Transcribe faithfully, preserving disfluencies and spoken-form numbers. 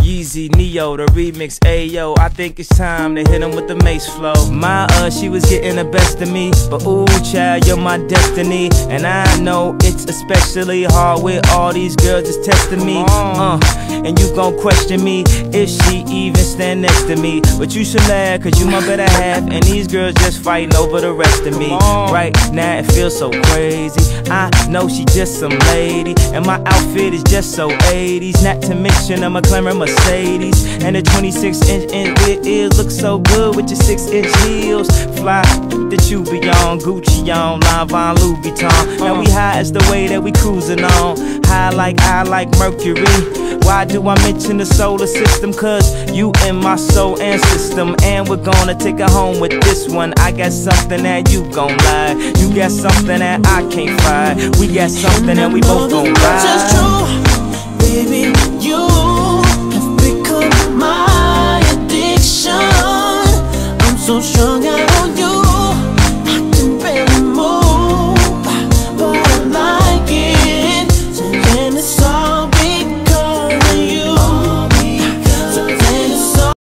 Yeezy, Neo, the remix, ayo. I think it's time to hit him with the mace flow. My uh, she was getting the best of me, but ooh, child, you're my destiny. And I know it's especially hard with all these girls just testing me. Uh, and you gon' question me if she even stand next to me. But you should laugh, cause you my better half, and these girls just fighting over the rest of me. Right now it feels so crazy. I know she just some lady, and my outfit is just so eighties. Not to mention I'm a McLaren Mercedes, and the twenty-six inch in with ears look so good with your six inch heels. Fly that you be on, Gucci on, Lanvin, Louis Vuitton. Now we high as the way that we cruising on. High like I like Mercury. Why do I mention the solar system? Cause you in my soul and system, and we're gonna take it home with this one. I got something that you gon' lie, you got something that I can't find. We got something that we both gon' ride.